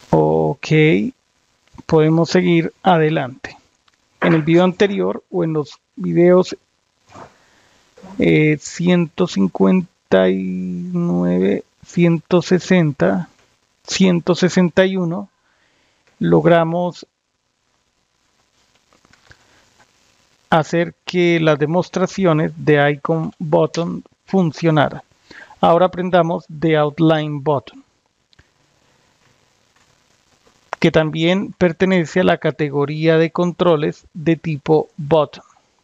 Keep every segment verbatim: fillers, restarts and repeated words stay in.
Ok, podemos seguir adelante. En el video anterior o en los videos eh, ciento cincuenta y nueve, ciento sesenta, ciento sesenta y uno, logramos hacer que las demostraciones de icon button funcionaran. Ahora aprendamos de outline button, que también pertenece a la categoría de controles de tipo button.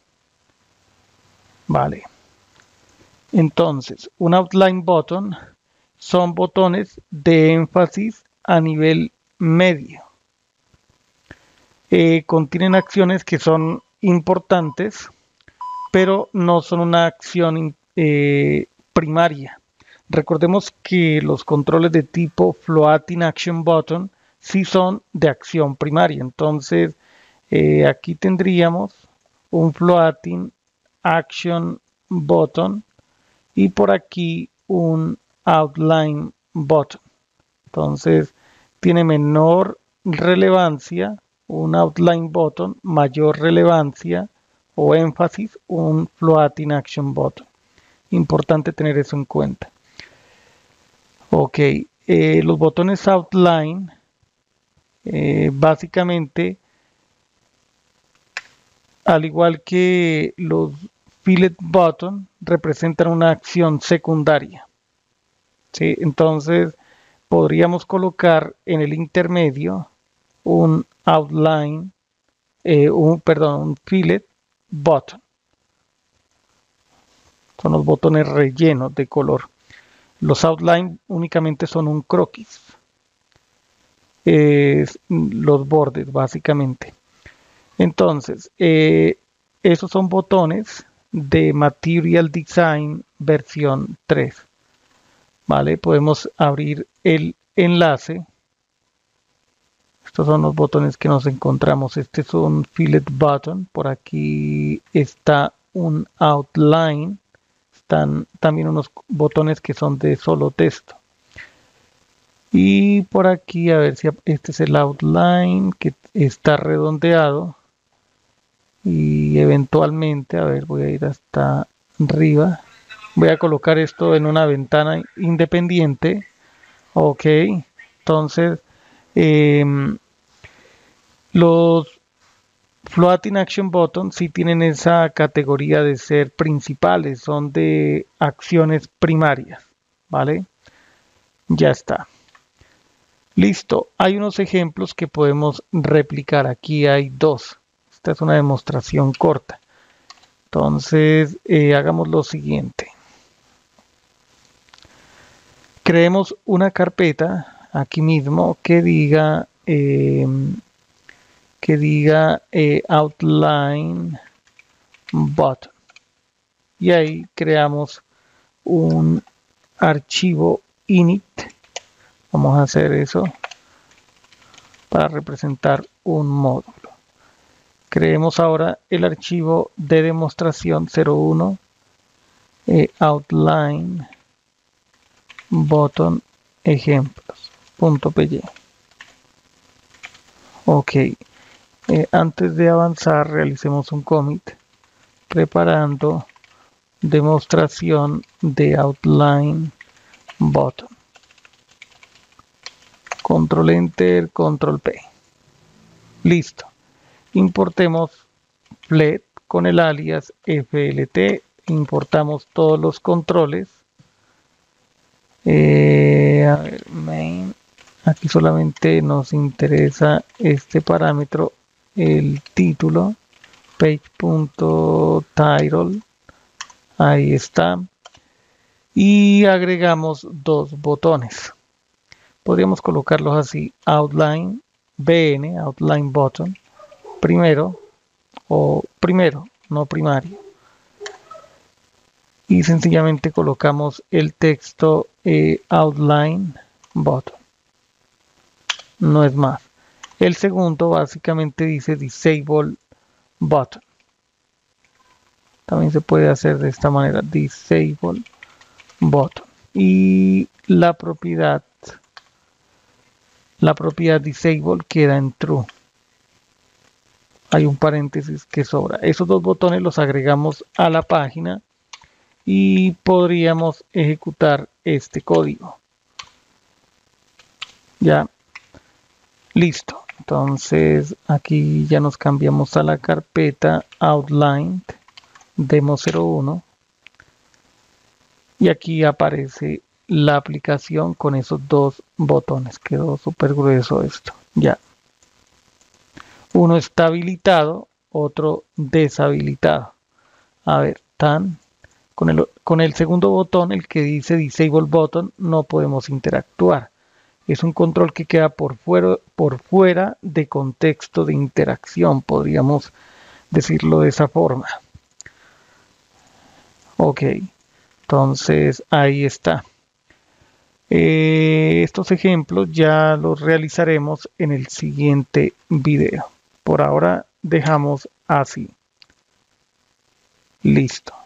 Vale. Entonces, un outline button son botones de énfasis a nivel medio. Eh, contienen acciones que son importantes, pero no son una acción eh, primaria. Recordemos que los controles de tipo Floating Action Button sí son de acción primaria. Entonces, eh, aquí tendríamos un Floating Action Button y por aquí un Outline Button. Entonces, tiene menor relevancia un Outline Button, mayor relevancia o énfasis un Floating Action Button. Importante tener eso en cuenta. Ok, eh, los botones Outline eh, básicamente, al igual que los Fillet Button, representan una acción secundaria. ¿Sí? Entonces, podríamos colocar en el intermedio un Outline, eh, un, perdón, un Fillet Button. Son los botones rellenos de color. Los outline únicamente son un croquis. Eh, los bordes, básicamente. Entonces, eh, esos son botones de Material Design versión tres. Vale, podemos abrir el enlace. Estos son los botones que nos encontramos. Este es un Fillet Button. Por aquí está un Outline. Están también unos botones que son de solo texto. Y por aquí, a ver si este es el outline que está redondeado. Y eventualmente, a ver, voy a ir hasta arriba. Voy a colocar esto en una ventana independiente. Ok, entonces eh, los Floating Action Buttons sí tienen esa categoría de ser principales, son de acciones primarias, ¿vale? Ya está. Listo, hay unos ejemplos que podemos replicar. Aquí hay dos. Esta es una demostración corta. Entonces, eh, hagamos lo siguiente. Creemos una carpeta aquí mismo que diga eh, que diga eh, outline button y ahí creamos un archivo init. Vamos a hacer eso para representar un módulo. Creemos ahora el archivo de demostración cero uno eh, outline button ejemplos.py. Ok, eh, antes de avanzar realicemos un commit preparando demostración de outline button. Control enter, control P. Listo. Importemos flet con el alias flt. Importamos todos los controles. Eh, a ver, main. Aquí solamente nos interesa este parámetro, el título, page.title. Ahí está. Y agregamos dos botones. Podríamos colocarlos así, outline bn, outline button, primero o primero, no primario. Y sencillamente colocamos el texto eh, outline button. No es más. El segundo básicamente dice disable button. También se puede hacer de esta manera, disable button. Y la propiedad la propiedad disable queda en true. Hay un paréntesis que sobra. Esos dos botones los agregamos a la página y podríamos ejecutar este código. Ya, listo. Entonces aquí ya nos cambiamos a la carpeta outlined demo cero uno y aquí aparece la aplicación con esos dos botones. Quedó súper grueso esto. Ya. Uno está habilitado, otro deshabilitado. A ver, tan con el, con el segundo botón, el que dice Disable Button, no podemos interactuar. Es un control que queda por fuera, por fuera de contexto de interacción, podríamos decirlo de esa forma. Ok, entonces ahí está. Eh, estos ejemplos ya los realizaremos en el siguiente video. Por ahora dejamos así. Listo.